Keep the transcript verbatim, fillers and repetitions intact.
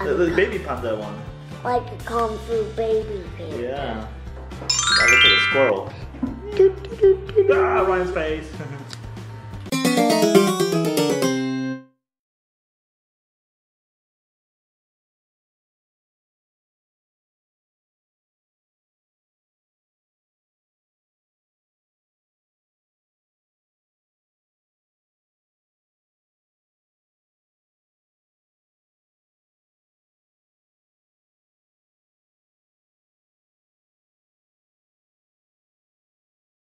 The, the baby panda one. Like a kung fu baby panda. Yeah. That looks like a squirrel. Ah, Ryan's face.